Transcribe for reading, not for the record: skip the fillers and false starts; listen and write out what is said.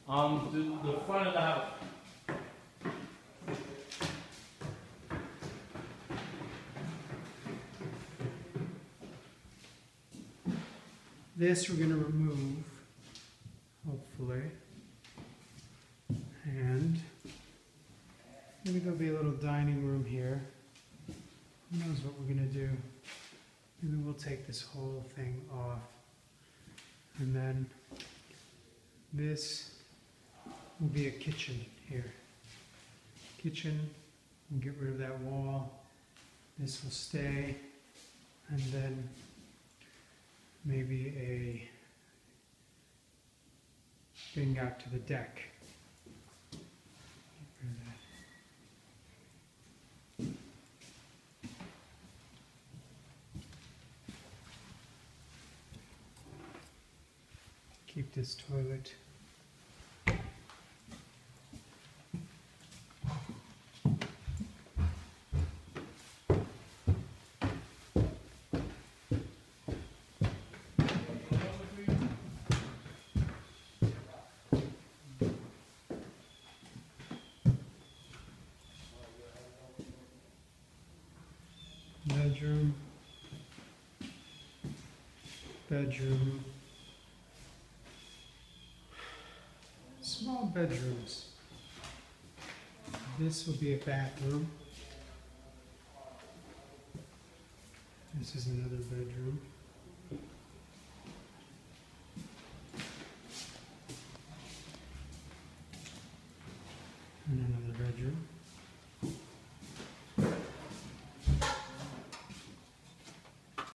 The front of the house. This we're going to remove, hopefully. And maybe there'll be a little dining room here. Who knows what we're going to do? Maybe we'll take this whole thing off. And then this will be a kitchen here. Kitchen, we'll get rid of that wall. This will stay. And then maybe a thing out to the deck. Get rid of that. Keep this toilet. Bedroom. Bedroom. Small bedrooms. This will be a bathroom. This is another bedroom. And another